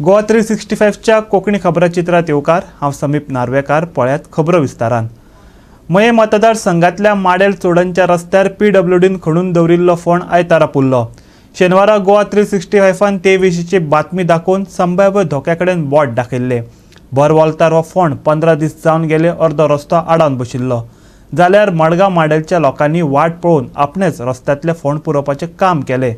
गोवा 365च्या कोंकणी खबराचित्रात येवकार हांव समीप नार्वेकार पळयात खबरो विस्तारान। मये मतदारसंघातल्या माडेल चोडणच्या रस्त्यार PWDन खणून दवरिल्लो फोंड आयतारा पुल्लो। शेनवारा गोवा 365 ते विशींची बातमी दाखोवन संभाव्य धोक्याकडेन बोट दाखयल्ले। भर वॉल्तार हो फोंड 15 दीस जावन गेले अर्दो रस्तो आडावन बशिल्लो। जाल्यार मडगांव माडेलच्या लोकांनी वाट पळोवन आपणेच रस्त्यातले फोंड पुरोवपाचें काम केले।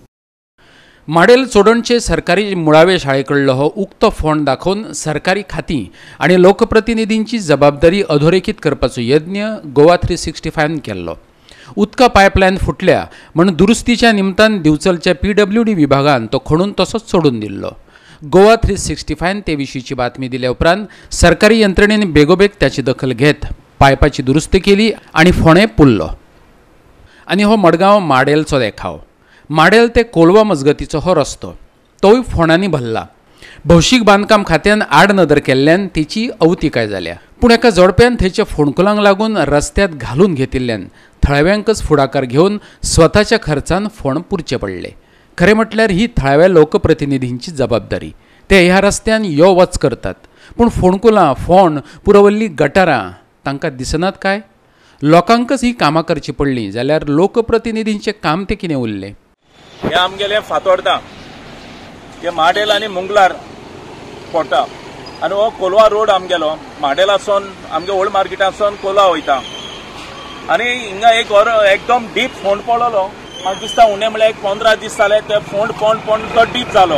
माडेल चोडणचे सरकारी मुळावे शाळेकडलो हो उक्तो फोंड दाखोवन सरकारी खातीं आनी लोकप्रतिनिधींची जबाबदारी अधोरेखित करपाचो यत्न गोवा 365 केल्लो। उदका पायपलायन फुटल्या म्हण दुरुस्तीच्या निमतान दिवचलच्या PWD विभागान तो खणून तसोच सोडून दिल्लो। गोवा 365 ते विशींची बातमी दिल्या उपरांत सरकारी यंत्रणेन बेगोबेग त्याची दखल घेत पायपाची दुरुस्ती केली आनी फोंडें पुल्लो। आनी हो मडगांव माडेलचो देखाव। माडेल ते कोलवा मजगतीचो हो रस्तो तोय फोंडांनी भरला। भौशीक बांदकाम खात्यान आड नदर केल्ल्यान तिची अवतिकाय जाल्या, पूण एका जोडप्यान थंयच्या फोंडकुलांक लागून रस्त्यात घालून घेतिल्ल्यान थळाव्यांकच फुडाकार घेवन स्वताच्या खर्चान फोंड पुरचे पडले। खरें म्हटल्यार ही थळाव्या लोकप्रतिनिधींची जबाबदारी। ते ह्या रस्त्यान यो वच करतात, पूण फोंडकुलां फोंड पुरवल्ली गटारां तांकां दिसनात काय? लोकांकच ही कामां करची पडली जाल्यार लोकप्रतिनिधींचें काम ते कितें उरलें? हे आमगेले फातोर्डा हे माडेल आनी मुंगलार पडटा आनी हो कोलवा रोड आमगेलो माडेलासून आमगे ओल्ड मार्केटासून कोलवा वयता आनी हिंगा एक एकदम डीप फोंड पडलो। म्हाका दिसता उणें म्हळ्यार एक 15 दीस जाले ते फोंड तो डीप जालो।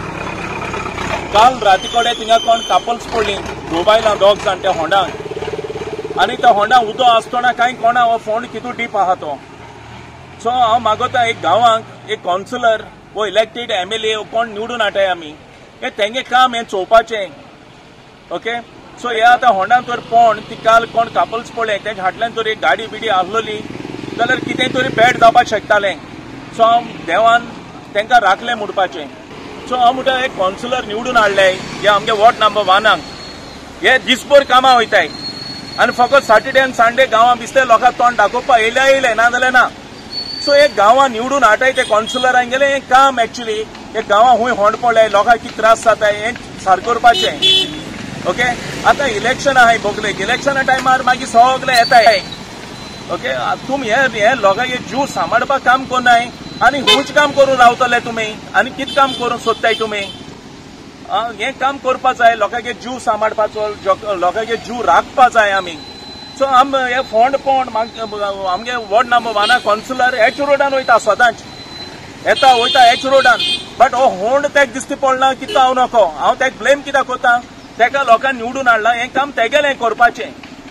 काल राती कडेन थिंगा कोण कापल्स पडली दोबायला दोग जाण त्या होंडाक आनी त्या होंडाक उदो आसतना कांय कोणा हो फोंड कितू डीप आहा तो। सो हांव मागोता एक गांवांक एक कावन्सिलर वो इलेक्टेड MLA कोण निवडून हाडटाय आमी हे तेंगे काम हें चोवपाचें। ओके, सो हे आतां होंडान तर पोंड ती काल कोण कापल्स पडले तेच्या फाटल्यान तर एक गाडी बिडी आहलोली जाल्यार कितें तरी बॅड जावपाक शकतालें। सो हांव देवान तेंकां राखलें म्हणपाचें। सो हांव म्हणटा एक कावन्सिलर निवडून हाडले हे आमगे वॉर्ड नंबर 1 हे दिसभर कामां वयताय आनी फकत सॅटर्डे आनी संडे गांवां बिस्ते लोकांक तोंड दाखोवपाक येयले ना जाल्यार ना। सो एक गांवां निवडून हाडटाय ते कावन्सिलरांक गेले हें काम एक्चुअली एक गांवां खूंय होंड पडले लोकांक कितें त्रास जाताय हें सारकें करपाचें। ओके, आतां इलेक्शन आहाय बोगलेक इलेक्शना टायमार मागीर सगळे येताय। ओके, तुमी हे लोकांचे जीव सांबाळपाक काम करनाय आनी खूंच काम करून रावतले तुमी आनी कितें काम करूंक सोदताय तुमी? हें काम करपा जाय, लोकांचे जीव सांबाळपाचो, लोकांचे जीव राखपा जाय आमी। सो आम हे फोंड आमगे वॉर्ड नंबर 1 कावन्सिलर एच रोडान वयता सदांच येता वयता एच रोडान, बट हो होंड तेका दिसती पडना कितें हांव नको हांव तेका ब्लेम कित्याक कोता? तेका लोकांनी निवडून हाडला हें काम तेगेलें करपाचें।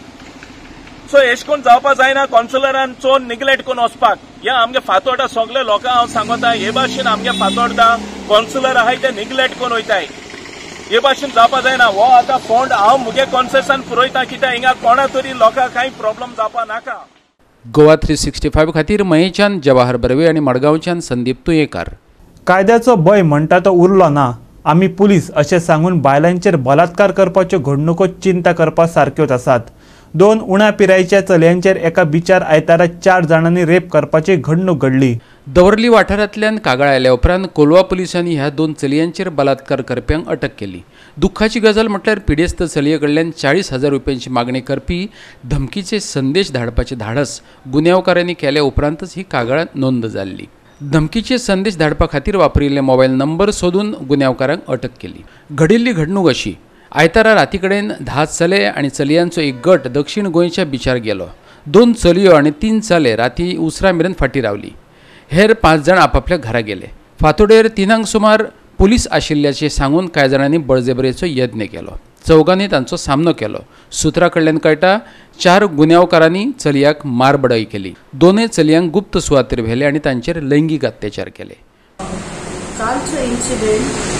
सो एश कोन्न जावपा जायना कावन्सिलरान चोन निग्लेक्ट करून वचपाक। हे आमगे फातोर्डा सगळे लोकांक हांव सांगता हे भाशेन आमगे फातोर्डा कावन्सिलर आहाय ते निग्लेक्ट करून वयताय। हे भाशेन जावपा जायना। हो आतां फोंड हांव मुगे कॉन्सेसन पुरयता कित्याक हिंगा कोणा तरी लोकांक कांय प्रॉब्लेम जावपा नाका। गोवा 365 खातीर मयेच्यान जवाहर बर्वे आनी मडगांवच्यान संदीप तुयेकार। कायद्याचो भंय म्हणटा तो उरलो ना। आमी पुलीस अशें सांगून बायलांचेर बलात्कार करपाच्यो घडणुको चिंता करपा सारक्योच आसात। 2 उण्या पिरायेच्या चलयांचेर एका बिचार आयतारा 4 जाणांनी रेप करपाची घडणूक घडली। दवर्ली वाठारांतल्यान कागाळ आयल्या उपरांत कोलवा पुलिसांनी ह्या 2 चलयांचेर बलात्कार करप्यांक अटक केली। दुख्खाची गजाल म्हटल्यार पिडेस्त चलये कडल्यान 40,000 रुपयांची मागणी करपी धमकीचे संदेश धाडपाचे धाडस गुन्यांवकारांनी केल्या उपरांतच ही कागाळांत नोंद जाल्ली। धमकीचे संदेश धाडपा खातीर वापरिल्ले मोबायल नंबर सोदून गुन्यांवकारांक अटक केली। घडिल्ली घडणूक अशी आयतारा राती कडेन 10 चले आनी चलयांचो एक गट दक्षिण गोंयच्या बिचार गेलो। 2 चलयो आनी 3 चले राती उसरा मेरेन फाटीं रावली। हेर 5 जाण आपापल्या घरा गेले। फातोडेर 3 सुमार पुलीस आशिल्ल्याचे सांगून कांय जाणांनी बळजबरेचो यत्न केलो। चौगांनी तांचो सामनो केलो। सुत्रा कडल्यान कळटा 4 गुन्यांवकारांनी चलयाक मारबडय केली। 2 चलयांक गुप्त सुवातेर व्हेले आनी तांचेर लैंगीक अत्याचार केले। कालचो इन्सिडेंट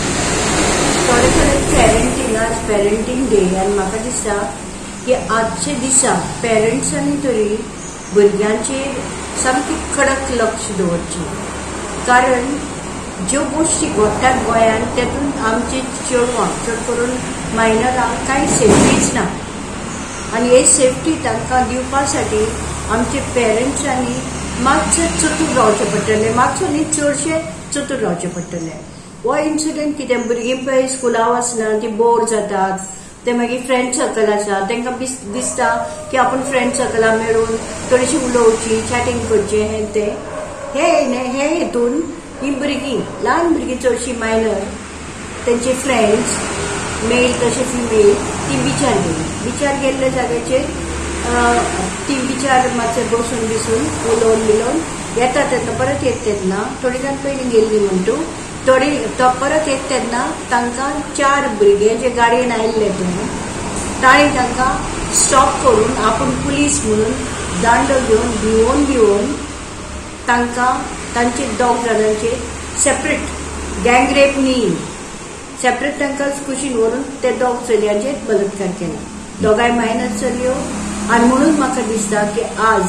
पेरेंटिंग डे आनी म्हाका दिसता की आजचे दिसा पेरंट्सांनी तरी भुरग्यांचेर सामकी कडक लक्ष दवरचें, कारण ज्यो गोष्टी घडटात गोंयांत तेतून आमचे चेडवां चड करून मायनरांक कांय सेफ्टीच ना आनी हे सेफ्टी तांकां दिवपा साठी आमचे पेरंट्सांनी मातशें चतूर रावचें पडटलें, मातसो न्ही चडशें चतूर रावचें पडटलें। हो इन्सिडेंट कितें भुरगीं पळय स्कुला वचना ती बोर जातात ते मागीर फ्रेंड सर्कल आसा तांकां दिसता की आपूण फ्रेंड सर्कला मेळून थोडीशी उलोवची चॅटिंग करचें हें तें हे हेतून ही भुरगीं ल्हान भुरगीं चडशीं मायनर तेंचे फ्रेंड्स मेल तशें फिमेल ती बिचार गेल्ल्या जाग्याचेर ती बिचार मातशें बसून बिसून उलोवन येता तेन्ना परत येत तेन्ना थोडी जाण पयलीं गेल्ली म्हणटू तो परत येत तेन्ना तांकां 4 भुरगे जे गाडयेन आयिल्ले तांणी तांकां स्टॉप करून आपूण पुलीस म्हणून दांडो घेवन भिवून तांकां तांचे 2 जाणांचे सेपरेट गँग रेप न्ही सेपरेट तांकां कुशीन व्हरून ते 2 चलयांचेर बलात्कार केला दोगांय मायनर चलयो आनी म्हणून म्हाका दिसता की आज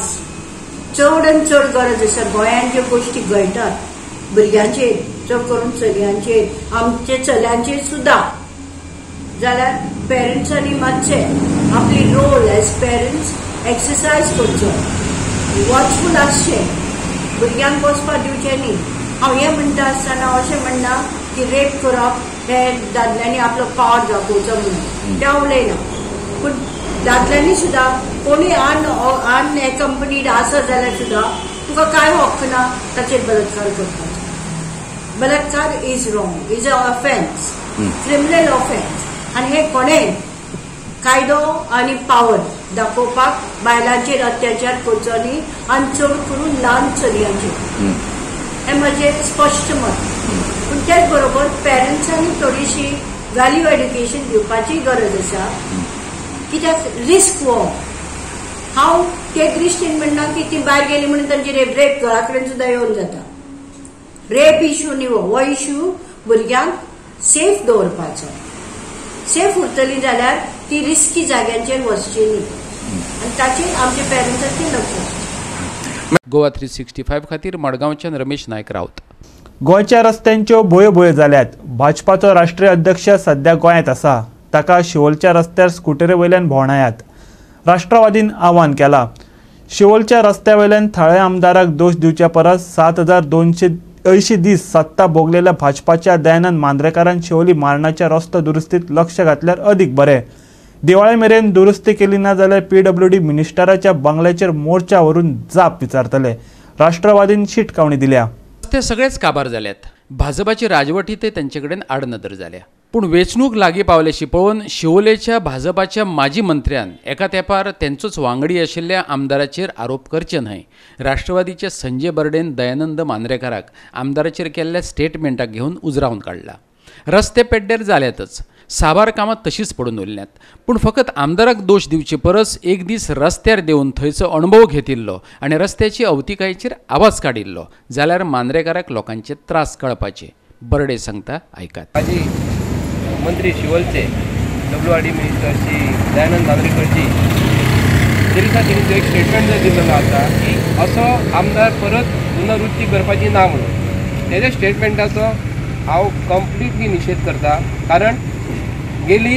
चड गरज आसा गोंयांत ज्यो गोश्टी घडटात भुरग्यांचेर चड करून चलयांचेर आमचे चल्यांचेर सुद्दां जाल्यार पेरंट्सांनी मातशें आपली रोल एज पेरंट्स एक्सरसायज करचो वॉचफूल आसचें भुरग्यांक बसपाक दिवचें न्ही हांव हें म्हणटा आसतना अशें म्हणना की रेप करप हे दादल्यांनी आपलो पावर दाखोवचो म्हणून तें उलयना पूण दादल्यांनी सुद्दां कोणी आन कंपनीड आसा जाल्यार सुद्दां तुका कांय हक्क ना ताचेर बलात्कार करपाचो बलात्कार is wrong is a offence criminal offence आनी हे कोणें कायदो आनी पावर दाखोवपाक बायलांचेर अत्याचार करचो न्ही आनी चड करून ल्हान चलयांचेर हें म्हजें स्पश्ट मत पूण तेच बरोबर पेरंट्सांनी थोडीशी वॅल्यू एड्युकेशन दिवपाची गरज आसा कित्याक रिस्क वो हांव ते दृश्टीन म्हणना की ती भायर गेली म्हणून तांची रेप घरा कडेन सुद्दां येवन जाता रेप इश्यू न्ही हो इश्यू भुरग्यांक सेफ दवरपाचो सेफ उरतली जाल्यार ती रिस्की जाग्यांचेर वचची न्ही आनी ताचेर आमच्या पेरंट्सांचें लक्ष गोवा 365 खातीर मडगांवच्यान रमेश नायक रावत. गोंयच्या रस्त्यांच्यो भोयो जाल्यात. भाजपाचो राष्ट्रीय अध्यक्ष सध्या गोंयांत आसा. ताका शिवोलच्या रस्त्यार स्कुटरे वयल्यान भोंवडायात. राष्ट्रवादीन आव्हान केलां. शिवोलच्या रस्त्या वयल्यान थळे आमदाराक दोश दिवच्या परस 7280 दीस सत्ता भोगलेल्या भाजपाच्या दयानंद मांद्रेकारान शिवोली मारणाच्या रस्तो दुरुस्तीत लक्ष घातल्यार अदीक बरें. दिवाळे मेरेन दुरुस्ती केली ना जाल्यार PWD मिनिस्टराच्या बंगल्याचेर मोर्चा व्हरून जाप विचारतले. राष्ट्रवादीन शिटकावणी दिल्या. ते सगळेच काबार जाल्यात. भाजपाची राजवटी ते त्यांचे कडेन आडनदर जाल्या. पूण वेचणूक लागीं पावल्याशी पळोवन शिवोलेच्या भाजपाच्या माजी मंत्र्यान एका तेंपार तेंचोच वांगडी आशिल्ल्या आमदाराचेर आरोप करचे न्हय. राष्ट्रवादीचे संजय बर्डेन दयानंद मांद्रेकाराक आमदाराचेर केल्ल्या स्टेटमेंटाक घेवन उजरावन काडला. रस्ते पेड्डेर जाल्यातच, साबार कामां तशींच पडून उरल्यात. पूण फकत आमदाराक दोश दिवचे परस एक दीस रस्त्यार देवन थंयचो अणभव घेतिल्लो आनी रस्त्याची अवतिकायेचेर आवाज काडिल्लो जाल्यार मांद्रेकाराक लोकांचे त्रास कळपाचे. बर्डे सांगता आयकात. माजी मंत्री शिवोलचे WRD मिनिस्टर श्री दयानंद मांद्रेकरजी ते दिसा तेणी एक स्टेटमेंट जो दिल्लो आसा की असो आमदार परत पुनरुक्ती करपाची ना म्हणून. तेज्या स्टेटमेंटाचो हांव कंप्लिटली निशेध करता. कारण गेली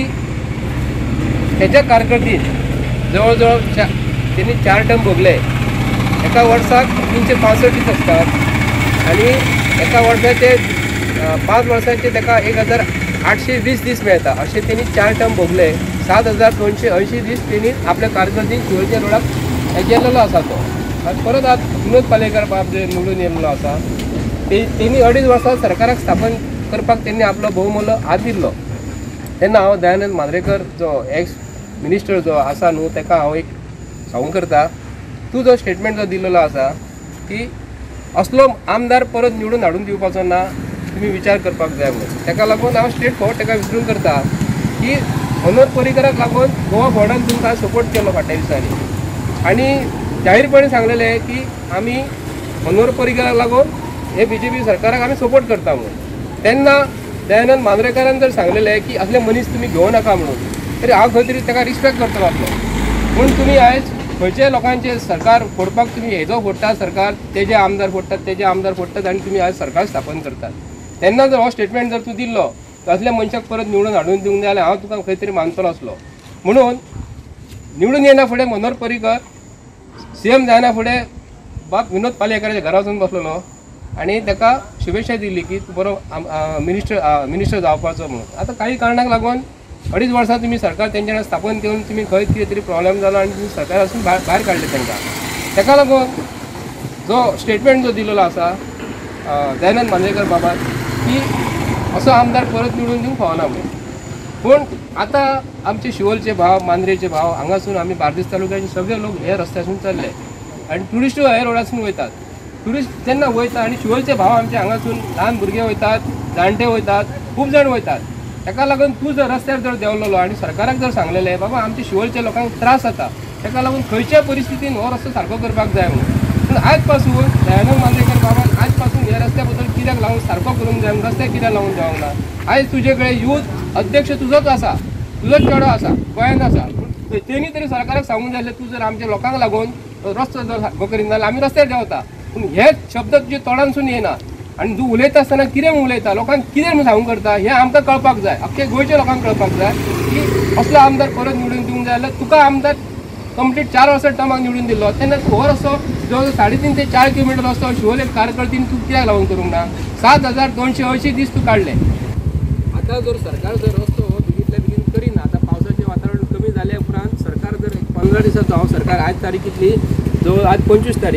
तेच्या कारकिर्दीत जवळ जवळ त्यांनी 4 टर्म भोगले. एका वर्साक 365 दीस असतात आनी एका वर्साचे 5 वर्सांचे ताका 1820 दीस मेळटा. अशें तेणी 4 टर्म भोगले. 7280 दीस तेणी आपल्या कारकिर्दीत शिवोलच्या रोडाक गेल्लो आसा तो. आनी परत आज विनोद पालेकर बाब जे निवडून येयल्लो आसा तेणी 2.5 वर्सां सरकाराक स्थापन करपाक तेणी आपलो भोवमोलो हात दिल्लो. तेन्ना हांव दयानंद मांद्रेकर जो एक्स मिनिस्टर जो आसा न्हू ताका हांव एक सांगूंक करता. तूं जो स्टेटमेंट जो दिल्लो आसा की असलो आमदार परत निवडून हाडून दिवपाचो ना, तुमी विचार करपाक जाय म्हणून. ताका लागून हांव स्ट्रेट फॉर्वर्ड ताका विचारून करता की मनोहर पर्रीकराक लागून गोवा बोर्डान तुमकां सपोर्ट केलो फाटल्या दिसांनी आनी जाहीरपणे सांगलेलें की आमी मनोहर पर्रीकराक लागून हे BJP सरकाराक आमी सपोर्ट करता म्हणून. तेन्ना दयानंद मांद्रेकारान जर सांगलेलें की असले मनीस तुमी घेवं नाका म्हणून तरी हांव खंय तरी ताका रिस्पेक्ट करतलो आपलो. पूण तुमी आयज खंयचे लोकांचे सरकार फोडपाक तुमी हेजो फोडटा सरकार, तेजे आमदार फोडटात तेजे आमदार फोडटात आनी तुमी आयज सरकार स्थापन करतात. तेन्ना जर हो स्टेटमेंट जर तूं दिल्लो असल्या मनशाक परत निवडून हाडून दिवंक जाय जाल्यार हांव तुका खंय तरी मानतलो आसलो. म्हणून निवडून येना फुडें मनोहर पर्रीकर CM जायना फुडें बाब विनोद पालेकराच्या घरा वचून बसलेलो आनी ताका शुभेच्छा दिली की तूं बरो मिनिस्टर जावपाचो म्हणून. आतां काही कारणाक लागून 2.5 वर्सां तुमी सरकार तेंच्यानी स्थापन करून तुमी खंय कितें तरी प्रॉब्लेम जालो आनी तुमी सरकारासून भायर काडले तांकां. ताका लागून जो स्टेटमेंट जो दिलेलो आसा दयानंद मांद्रेकर बाबत की असो आमदार परत निवडून दिवंक फावना म्हणून. पूण आतां आमचे शिवोलचे भाव मांद्रेचे भाव हांगासून आमी बार्देस तालुक्याचे सगळे लोक हे रस्त्यासून चल्ले आनी ट्युरिस्ट हे रोडासून वयतात. ट्युरिस्ट जेन्ना वयता आनी शिवोलचे भाव आमचे हांगासून ल्हान भुरगे वयतात, जाणटे वयतात, खूब जाण वयतात. ताका लागून तूं जर रस्त्यार जर देंवलेलो आनी सरकाराक जर सांगलेलें बाबा आमचे शिवोलच्या लोकांक त्रास जाता, ताका लागून खंयच्या परिस्थितीन हो रस्तो सारको करपाक जाय म्हणून. पूण आयज पासून दयानंद मांद्रेकर बाबान आयज पासून ह्या रस्त्या बद्दल कित्याक लागून सारको करूंक जाय, रस्ते कित्याक लागून जावंक ना. आयज तुजे कडेन यूथ अध्यक्ष तुजोच आसा, तुजोच चेडो आसा, गोंयांत आसा. पूण तेणी तरी सरकाराक सांगूंक जाय तूं जर आमच्या लोकांक लागून रस्तो जर सारको करीना जाल्यार आमी रस्त्यार देंवता. पूण हे शब्द तुजे तोंडानसून येना आनी तूं उलयता आसतना कितें उलयता, लोकांक कितें म्हूण सांगूंक करता हें आमकां कळपाक जाय. अख्खे गोंयच्या लोकांक कळपाक जाय की असलो आमदार परत निवडून दिवंक जाय जाल्यार तुका आमदार कंप्लीट 4 वर्सां टर्माक निवडून दिल्लो तेन्ना हो रस्तो जो 3.5 ते 4 किलोमिटर रस्तो शिवोले कार्यकर्तीन तूं कित्याक लागून करूंक ना. 7,280 दीस तूं काडले. आतां जर सरकार जर रस्तो हो बेगींतल्या बेगीन करिना, आतां पावसाचें वातावरण कमी जाल्या उपरांत सरकार जर 15 दिसाचो हांव सरकार आयज तारीख कितली जवळ आज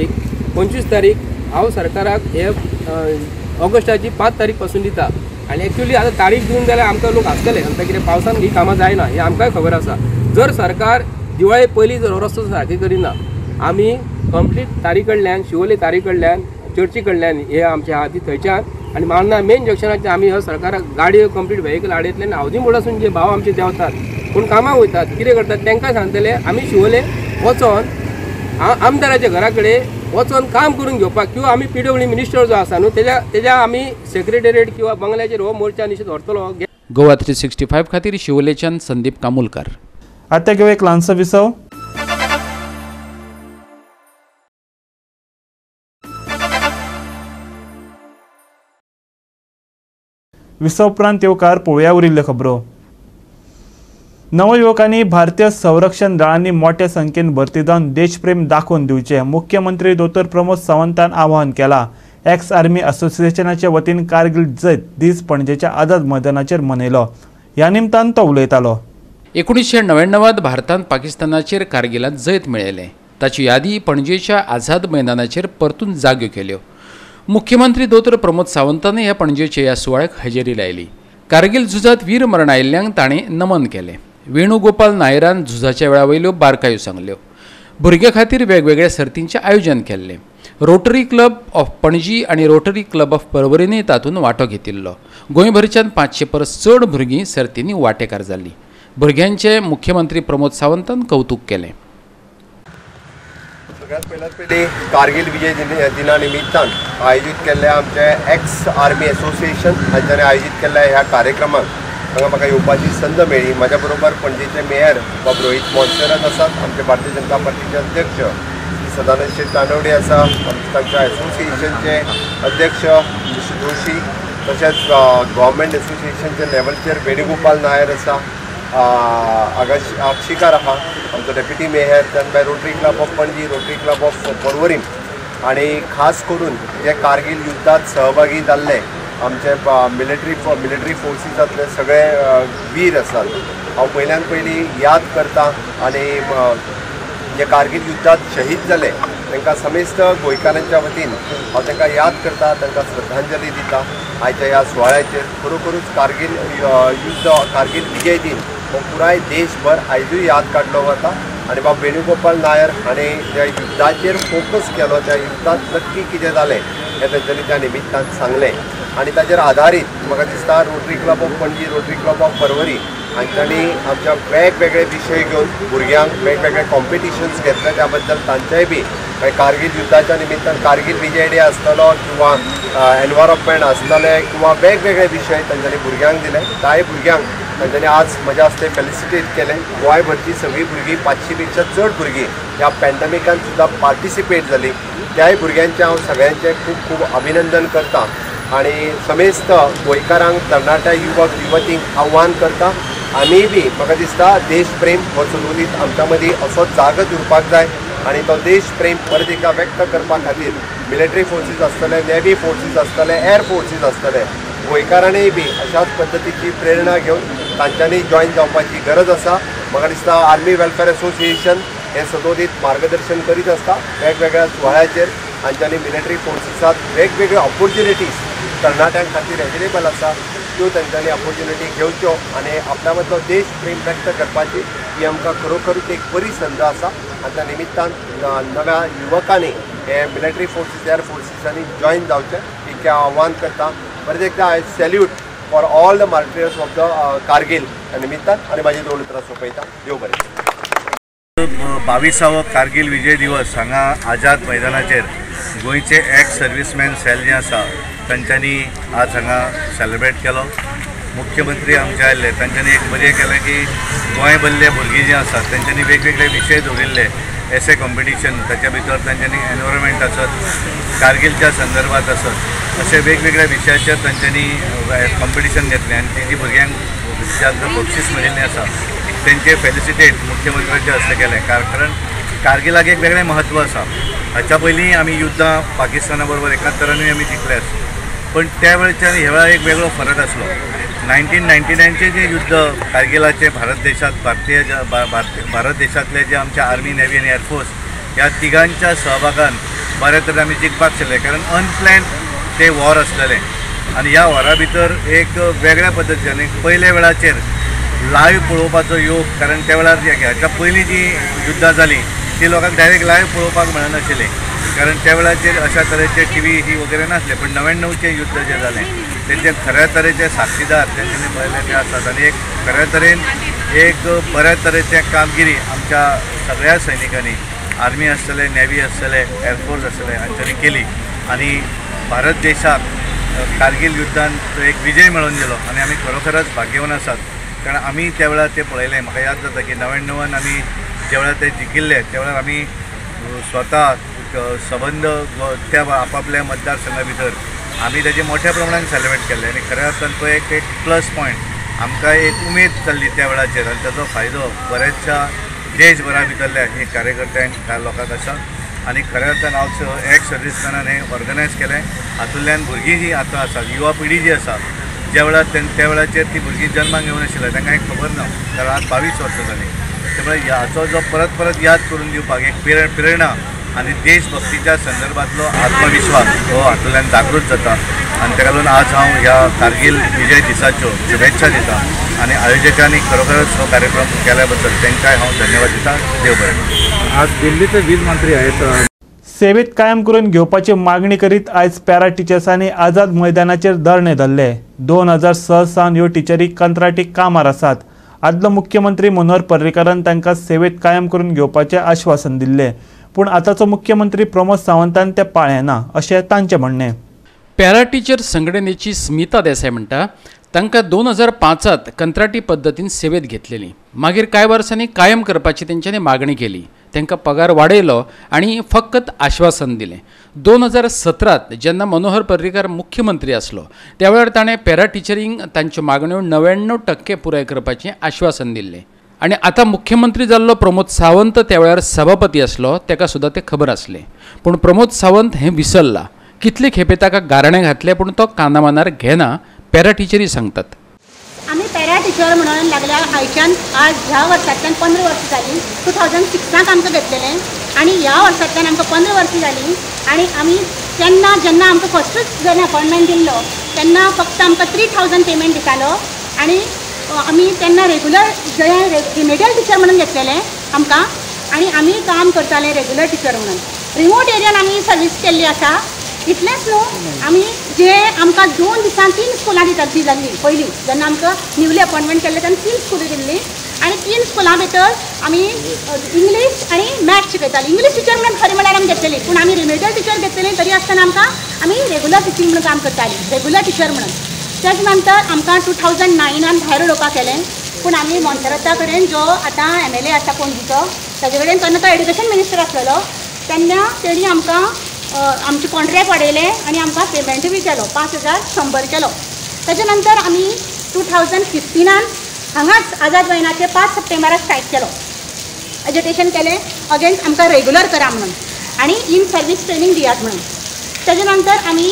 25 तारीख हांव सरकाराक हे ऑगस्टाची 5 तारीख पासून दिता. आनी एक्चुअली आतां तारीख दिवन जाल्यार आमकां लोक हांसतले, आमकां कितें पावसान ही कामां जायना हें आमकांय खबर आसा. जर सरकार दिवाळे पयलीं जर हो रस्तो सारके करिना आमी कंप्लीट तारी कडल्यान शिवोले तारी कडल्यान चर्ची कडल्यान हे आमचे आहा ती थंयच्यान आनी मांडना मेन जंक्शनाचे आमी हो सरकाराक गाडयो कंप्लीट व्हेकल आडयतले. हावजींग बोर्डासून जे भाव आमचे देंवतात पूण कामां वयतात कितें करतात तांकां सांगतले आमी शिवोले वचोन आमदाराच्या घरा कडेन वचोन काम करून घेवपाक किंवा आमी PWD मिनिस्टर जो आसा न्हू तेज्या आमी सेक्रेटरिएट किंवा बंगल्याचेर हो मोर्चा निश्चित व्हरतलो. गोवा 365 खातीर शिवोलेच्यान संदीप कामुलकार. आता घेऊ एक ल्हानसो विसव. विसव उपरांत येवकार पळोवया उरिल्ल्यो खबरो. नवयुवकांनी भारतीय संरक्षण दळांनी मोठ्या संख्येन भरती जावन देशप्रेम दाखोवन दिवचे मुख्यमंत्री दोतोर प्रमोद सावंतान आवाहन केला. एक्स आर्मी असोसिएशनाच्या वतीन कारगिल जैत दीस पणजेच्या आझाद मैदानाचेर मनयलो. ह्या निमतान तो उलयतालो. 1999 भारतान पाकिस्तानाचेर कारगिलांत जैत मेळयलें. ताची यादी पणजेच्या आझाद मैदानाचेर परतून जाग्यो केल्यो. मुख्यमंत्री दोतोर प्रमोद सावंतान ह्या पणजेच्या ह्या सुवाळ्याक हजेरी लायली. कारगिल झुजांत वीर मरण आयिल्ल्यांक ताणें नमन केलें. वेणुगोपाल नायरान झुजाच्या वेळावयल्यो बारकायो सांगल्यो. भुरग्यां खातीर वेगवेगळ्या सर्तींचें आयोजन केल्लें. रोटरी क्लब ऑफ पणजी आनी रोटरी क्लब ऑफ परवरींनी तातूंत वांटो घेतिल्लो. गोंयभरच्यान 500 परस चड भुरगीं सर्तींनी वांटेकार जाल्लीं. भुरग्यांचें मुख्यमंत्री प्रमोद सावंतान कौतुक केलें. सगळ्यात पयलीं कारगिल विजय दिना निमित्तान आयोजीत केल्ल्या आमचे एक्स आर्मी असोसिएशन हांच्यानी आयोजीत केल्ल्या ह्या कार्यक्रमाक हांगा म्हाका येवपाची संद मेळ्ळी. म्हाज्या बरोबर पणजेचे मेयर बाब रोहित मोन्सेरात आसात, आमचे भारतीय जनता पार्टीचे अध्यक्ष सदानंद शेट कानवडे आसा, तांच्या असोसिएशनचे अध्यक्ष जोशी, तशेंच गव्हर्मेंट असोसिएशनचे लेवलचेर वेणुगोपाल नायर आसा, आक्षिकार आहा आमचो डेप्युटी मेयर, त्यान भायर Rotary Club of Panaji, Rotary Club of Porvorim आनी खास करून जे कारगिल युद्धांत सहभागी जाल्ले आमचे मिलिटरी फोर्सीसांतले सगळे वीर आसात हांव पयल्यान पयलीं याद करता. आनी जे कारगिल युद्धांत शहीद जाले तांकां समेस्त गोंयकारांच्या वतीन हांव तांकां याद करता, तांकां श्रद्धांजली दिता आयच्या ह्या सुवाळ्याचेर. खरोखरूच कारगिल युद्ध कारगिल विजय दीन हो पुराय देशभर आयजूय याद काडलो वता. आनी बाब वेणुगोपाल नायर हाणें ज्या युद्धाचेर फोकस केलो, त्या युद्धांत नक्की कितें जालें हें तांच्यांनी त्या निमित्तान सांगलें. आनी ताचेर आधारीत म्हाका दिसता Rotary Club of Panaji, Rotary Club of Porvorim हांच्यांनी आमच्या वेगवेगळे विशय घेवन भुरग्यांक वेगवेगळे कॉम्पिटिशन्स घेतले. त्या बद्दल तांचेय बी कारगिल युद्धाच्या निमित्तान कारगिल विजय डे आसतलो किंवा एनवायरमेंट आसतले किंवा वेगवेगळे विशय तांच्यांनी भुरग्यांक दिले. त्याय भुरग्यांक तांच्यांनी आज म्हज्या हस्ते फेलिसिटेट केलें. गोंयभरची सगळीं भुरगीं 500 पेक्षा चड भुरगीं ह्या पॅन्डेमिकान सुद्दां पार्टिसिपेट जालीं. त्याय भुरग्यांचें हांव सगळ्यांचें खूब खूब अभिनंदन करतां आनी समेस्त गोंयकारांक तरणाट्या युवक युवतींक आव्हान करता आमी बी म्हाका दिसता देश प्रेम हो चलवणीत आमच्या मदीं असोच जागत उरपाक जाय आनी तो देश प्रेम परत एका व्यक्त करपा खातीर मिलिटरी फोर्सीस आसतले, नेव्ही फोर्सीस आसतले, एअर फोर्सीस आसतले, गोंयकारांनीय बी अशाच पद्दतीची प्रेरणा घेवन तांच्यांनी जॉयन जावपाची गरज आसा. म्हाका दिसता आर्मी वेलफेअर असोसिएशन हे सदोदीत मार्गदर्शन करीत आसता वेगवेगळ्या सुवाळ्याचेर. तांच्यांनी मिलिटरी फोर्सीसांत वेगवेगळे ऑपॉर्च्युनिटीज तरणाट्यां खातीर अवेलेबल आसा, त्यो तांच्यांनी ऑपॉर्च्युनिटी घेवच्यो आनी आपल्या मदलो देश प्रेम व्यक्त करपाची ही आमकां खरोखरूच एक बरी संद आसा. आनी त्या निमित्तान नव्या युवकांनी हे मिलिटरी फोर्सीस, एअर फोर्सीसांनी जॉयन जावचें हें आव्हान करता. परत एकदा I salute for all the martyrs of the Kargil ह्या निमित्तान आनी म्हाजी 2 उतरां सोंपयता. देव बरें. 22वा कारगिल विजय दिवस हांगा आझाद मैदानाचेर गोंयचे एक्स सर्विसमॅन सेल जे आसा तांच्यांनी आज हांगा सेलिब्रेट केलो. मुख्यमंत्री आमचे आयिल्ले, तांच्यांनी एक बरें केलें की गोंय भरले भुरगीं जी आसात तांच्यांनी वेगवेगळे विशय दवरिल्ले. एसे कॉम्पिटिशन, ताच्या भितर तांच्यांनी एनवायरमेंट आसत, कारगिलच्या संदर्भात आसत, अशे वेगवेगळ्या विशयाचेर तांच्यांनी कॉम्पिटिशन घेतलें आनी तेजी भुरग्यांक जास्त बक्षीस मेळिल्लें आसा. तेंचे फेलिसिटेट मुख्यमंत्र्याचे हस्ते केलें. कारण कारगिलाक एक वेगळें महत्व आसा. हाच्या पयलीं आमी युद्धां पाकिस्ताना बरोबर 71 आमी जिखल्यात, पण त्या वेळच्यान ह्या वेळार एक वेगळो फरक आसलो. 1999चे जे युद्ध कारगिलाचे भारत देशांतले जे आमचे आर्मी, नेव्ही आनी एअरफोर्स ह्या तिगांच्या सहभागान बरे तरेन आमी जिखपाक शकले. कारण अनप्लॅन ते वॉर आसलेलें आनी ह्या वॉरा भितर एक वेगळ्या पद्दतीन पयल्या वेळाचेर लायव्ह पळोवपाचो योग. कारण त्या वेळार हाच्या पयलीं जी युद्धां जालीं ती लोकांक डायरेक्ट लायव्ह पळोवपाक मेळनाशिल्लें. कारण त्या वेळाचेर अशा तरेचे TV ही वगैरे नासले. पण 99चे युद्ध जे जालें तेचे खऱ्या तरेचे साक्षीदार तेंच्यांनी पळयले ते आसात. आनी एक खऱ्या तरेन एक बऱ्या तरेचे कामगिरी आमच्या सगळ्या सैनिकांनी, आर्मी आसतले, नेव्ही आसतले, एअरफोर्स आसतले, हांच्यांनी केली. आनी भारत देशाक कारगिल युद्धांत एक विजय मेळून दिलो आनी आमी खरोखरच भाग्यवान आसात. कारण आमी त्या वेळार ते पळयलें. म्हाका याद जाता की 99 आमी ज्या वेळार ते जिखिल्ले त्या वेळार आमी स्वता संबंध त्या आपापल्या मतदारसंघा भितर आमी तेजे मोठ्या प्रमाणान सेलिब्रेट केल्ले. आनी खऱ्या अर्थान तो एक प्लस पॉयंट आमकां एक उमेद जाल्ली त्या वेळाचेर. आनी ताचो फायदो बऱ्याचशा देशभरा भितरल्या एक कार्यकर्त्यांक लोकांक आसा. आनी खऱ्या अर्थान हांव एक्स सर्विसमॅनान हें ऑर्गनायज केलें. हातूंतल्यान भुरगीं जीं आतां आसात, युवा पिढी जी आसा, ज्या वेळार त्या वेळाचेर ती भुरगीं जल्माक येवन आशिल्ले तांकां एक खबर ना. कारण आज 22 वर्सां जालीं. त्यामुळे हाचो जो परत याद करून दिवपाक एक प्रेरणा आनी देशभक्तीच्या संदर्भातलो आत्मविश्वास हो हातूंतल्यान जागृत जाता. आनी ताका लागून आज हांव ह्या कारगिल विजय दिसाच्यो शुभेच्छा दिता. आनी आयोजकांनी खरोखरच हो कार्यक्रम केल्या बद्दल तांकांय हांव धन्यवाद दिता. देव बरें. आज दिल्लीचे वीज मंत्री आहेत. सेवेत कायम करून घेवपाची मागणी करीत आयज पॅरा टिचर्सांनी आझाद मैदानाचेर धरणे धरले. 2006 सावन ह्यो टिचरी कंत्राटी कामार आसात. आदलो मुख्यमंत्री मनोहर पर्रीकारान तांकां सेवेत कायम करून घेवपाचें आश्वासन दिल्लें, पूण आतांचो मुख्यमंत्री प्रमोद सावंतान तें पाळ्ळें ना अशें तांचें म्हणणें. पॅरा टीचर संघटनेची स्मिता देसाय म्हणटा तांकां 2005त कंत्राटी पद्दतीन सेवेत घेतलेली. मागीर कांय वर्सांनी कायम करपाची तेंच्यांनी मागणी केली. तांकां पगार वाडयलो आनी फकत आश्वासन दिलें. 2017त जेन्ना मनोहर पर्रीकार मुख्यमंत्री आसलो त्या वेळार ताणें पॅरा टिचरींक तांच्यो मागण्यो 99% पुराय करपाचें आश्वासन दिल्लें. आनी आतां मुख्यमंत्री जाल्लो प्रमोद सावंत त्या वेळार सभापती आसलो, ताका सुद्दां तें खबर आसलें. पूण प्रमोद सावंत हें विसरला. कितले खेपे ताका गाराणें घातलें पूण तो कानामनार घेना. पॅरा टिचरी सांगतात. आम्ही पॅरा टिचर म्हणून लागल्या आयच्यान आज ह्या वर्सांतल्यान 15 वर्सां जालीं. 2006 आमकां घेतलेलें आनी ह्या वर्सांतल्यान आमकां 15 वर्सां जालीं. आनी आमी जेन्ना आमकां फस्टूच जेन्ना अपॉयंटमेंट दिल्लो तेन्ना फक्त आमकां 3000 पेमेंट दितालो. आनी आमी तेन्ना रेगुलर रिमेडियल टिचर म्हणून घेतलेलें आमकां. आनी आमी काम करताले रेगुलर टिचर म्हणून. रिमोट एरियान आमी सर्वीस केल्ली आसा. इतलेंच न्हू, आमी जे आमकां 2 दिसान 3 स्कुलां दिताली जाल्ली पयलीं जेन्ना आमकां न्यूली अपॉयंटमेंट केल्लें तेन्ना 3 स्कुली दिल्ली. आनी 3 स्कुलां भितर आमी इंग्लीश आनी मॅथ्स शिकयतालीं. इंग्लीश टिचर म्हणून खरें म्हळ्यार आमी घेतलेली, पूण आमी रिमेडियल टिचर घेतलेली तरी आसतना आमकां आमी रेगुलर टिचींग म्हणून काम करतालीं, रेगुलर टिचर म्हणून. तेच नंतर आमकां 2009 भायर उडोवपाक केलें. पूण आमी मोंतराता कडेन जो आतां MLA आसा पणजीचो ताजे कडेन तेन्ना तो एड्युकेशन मिनिस्टर आसलेलो तेन्ना तेणी आमकां आमचे कॉन्ट्रॅक्ट वाडयलें आनी आमकां पेमेंटूय बी केलो 5100 केलो. तेजे नंतर आमी 2015 हांगाच आझाद मैदानाचे 5 सप्टेंबराक स्ट्रायक केलो. एज्युटेशन केलें अगेन्स्ट आमकां रेगुलर करा म्हणून आनी इन सर्वीस ट्रेनींग दियात म्हणून. तेजे नंतर आमी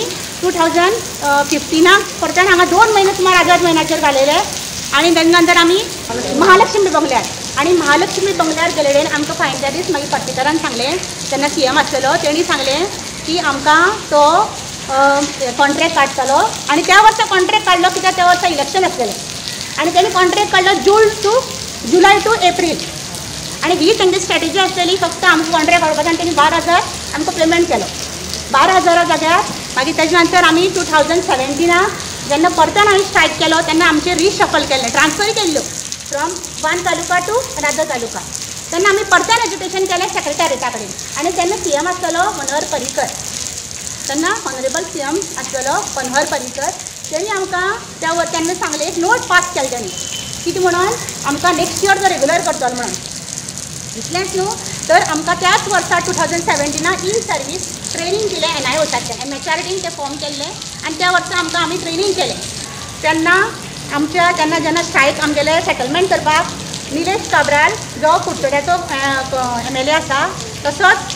2015 परत हांगा 2 महिने सुमार आझाद मैदानाचेर घालयले आणि तेजे नंतर आमी महालक्ष्मी बंगल्यार आणि महालक्ष्मी बंगल्यार गेले आमकां फायनच्या दीस मागीर पत्रकारान सांगलें तेन्ना CM आसलेलो तेणी सांगलें की आमकां तो कॉन्ट्रॅक्ट काडटलो आणि त्या वर्सा कॉन्ट्रॅक्ट काडलो कित्याक त्या वर्सा इलेक्शन आसलेलें आणि तेणी कॉन्ट्रॅक्ट काडलो जुलय टू एप्रील आणि ही तेंची स्ट्रॅटेजी आसलेली फक्त आमकां कॉन्ट्रॅक्ट काडपाचो आणि तेणी 12,000 आमकां पेमेंट केलो 12,000 जाग्यार मागीर तेजे नंतर आमी 2017 जेन्ना परतन हांवें स्ट्रायक केलो तेन्ना आमचे रिशफल केल्ले ट्रान्सफर केल्ल्यो from one taluka to another taluka तेन्ना आमी परतन एज्युकेशन केलें सेक्रेटरिएटा कडेन आनी तेन्ना CM आसलेलो मनोहर पर्रीकर तेन्ना ऑनरेबल CM आसलेलो मनोहर पर्रीकर तेणी आमकां तेन्ना सांगलें एक नोट पास केलें तेणी कितें म्हणून आमकां नेक्स्ट इयर तो रेगुलर करतलो म्हणून इतलेंच न्हू तर आमकां त्याच वर्सा 2017 इन सर्वीस ट्रेनिंग दिलें NIOSाचें MHRDन तें फॉर्म केल्लें आनी त्या वर्सा आमकां आमी ट्रेनिंग केलें तेन्ना आमच्या जेन्ना स्ट्रायक आमगेलें सेटलमेंट करपाक निलेश काब्राल जो कुडचड्याचो MLA आसा तसोच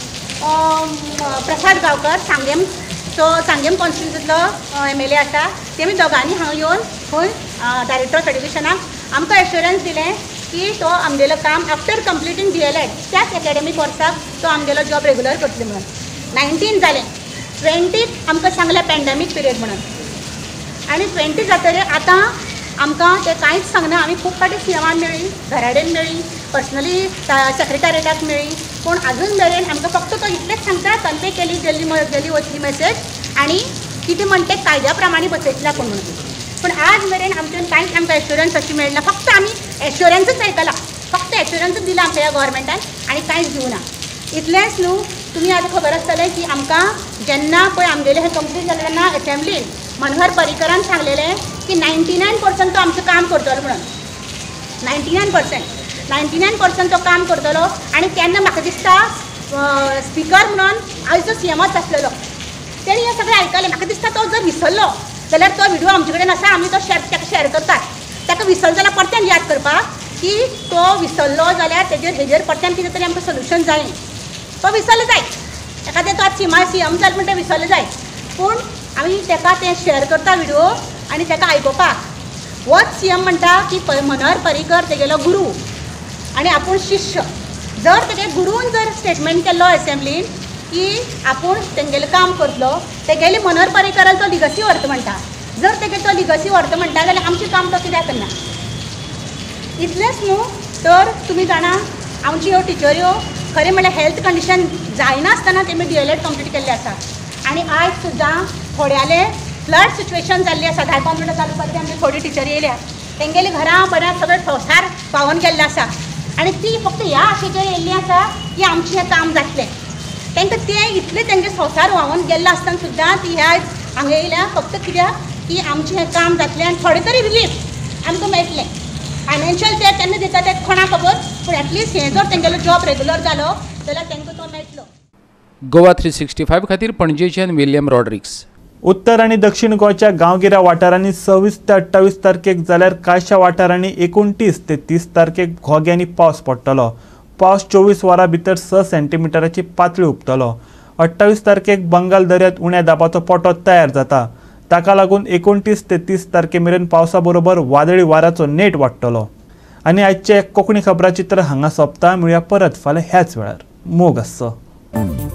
प्रसाद गांवकर सांगेम कॉन्स्टिट्युन्सींतलो MLA आसा तेमी दोगांनी हांव येवन खंय डायरेक्टर फेडरेशनाक आमकां एश्युरन्स दिलें की तो आमगेलो काम आफ्टर कंप्लिटींग DLED त्याच एकेडमीक वर्साक तो आमगेलो जॉब रेगुलर करतलो म्हणून 19 जालें 20 आमकां सांगलें पॅन्डेमीक पिरियड म्हणून आनी 20 जातकीर आतां आमकां तें कांयच सांगना आमी खूब फाटी CMान मेळ्ळी घराडेन मेळ्ळी पर्सनली सेक्रेटरिएटाक मेळ्ळी पूण अजून मेरेन आमकां फक्त तो इतलेंच सांगता कन्वे गेली वचली मेसेज आनी कितें म्हणटे कायद्या प्रमाणे बसयतला कोण म्हणून पूण आज मेरेन आमच्यान कांयच आमकां एश्युरन्स अशी मेळना फक्त आमी एश्युरन्सूच आयकला फक्त एश्युरन्सूच दिला आमच्या ह्या गव्हर्मेंटान आनी कांयच दिवना इतलेंच न्हू तुमी आतां खबर आसतलें की आमकां जेन्ना पळय आमगेलें हें कंप्लीट जालें तेन्ना एसेंब्लीन मनोहर पर्रीकरान सांगलेलें की 99% तो आमचें काम करतलो म्हणून 99% तो काम करतलो आनी तेन्ना म्हाका दिसता स्पिकर म्हणून आयचो CMच आसलेलो तेणी हें सगळें आयकलें म्हाका दिसता तो जर विसरलो जाल्यार तो व्हिडिओ आमचे कडेन आसा आमी तो ताका शेअर करतात ताका विसरलो जाल्यार परत्यान याद करपाक की तो विसरलो जाल्यार हेजेर परत्यान कितें तरी आमकां सोल्युशन जाय तो विसरलो जाय एखादें तो CM जालें म्हणटा विसरलो जाय पूण आमी ताका तें शेअर करता व्हिडिओ आनी ताका आयकोपाक होच CM म्हणटा की मनोहर पर्रीकर तेगेलो गुरू आनी आपूण शिष्य जर तेगे गुरून जर स्टेटमेंट केल्लो एसेंब्लीन की आपूण तेंगेलें काम करतलो तेगेले मनोहर पर्रीकरान तो लिगसी व्हरता म्हणटा जर तेगे तो लिगसी व्हरता म्हणटा जाल्यार आमचें काम तो कित्याक करना इतलेंच न्हू तर तुमी जाणा आमच्यो ह्यो टिचऱ्यो खरें म्हणल्यार हेल्थ कंडिशन जायनासतना तेमी DLED कंप्लीट केल्लें आसा आनी आयज सुद्दां थोड्याले फ्लड सिच्युएशन जाल्ली आसा 10-15 तालुक्यांतली आमची थोडी टिचरी येयल्या तेंगेली घरां बऱ्याक सगळें संवसार पावोन गेल्ले आसा आनी ती फक्त ह्या आशेचेर येयल्ली आसा की आमचें हें काम जातलें तांकां तें इतलें तेंचे संवसार व्हांवोन गेल्लो आसतना सुद्दां ती ह्या हांगा येयल्या फक्त कित्याक की आमचें हें काम जातलें आनी थोडें तरी रिलीफ आमकां मेळटलें फायनान्शियल ते केन्ना दिता तें कोणा खबर पूण एटलिस्ट हें जर तेंगेलो जॉब रेगुलर जालो जाल्यार तांकां तो मेळटलो गोवा 365 खातीर पणजेच्यान विलियम रॉड्रिक्स उत्तर आणि दक्षिण गोंयच्या गांवगिऱ्या वाठारांनी 26 ते 28 तारखेक जाल्यार कांयशा वाठारांनी 29 ते 30 तारखेक घोग्यांनी पावस पडटलो पावस 24 वरां भितर 6 सेंटीमिटराची पातळी उपतलो 28 तारखेक बंगाल दर्यांत उण्या दाबाचो पोटो तयार जाता ताका लागून 29 ते 30 तारखे मेरेन पावसा बरोबर वादळी वाऱ्याचो नेट वाडटलो आनी आजचे कोंकणी खबराचित्र हांगा सोंपता मेळुया परत फाल्यां ह्याच वेळार मोग आसचो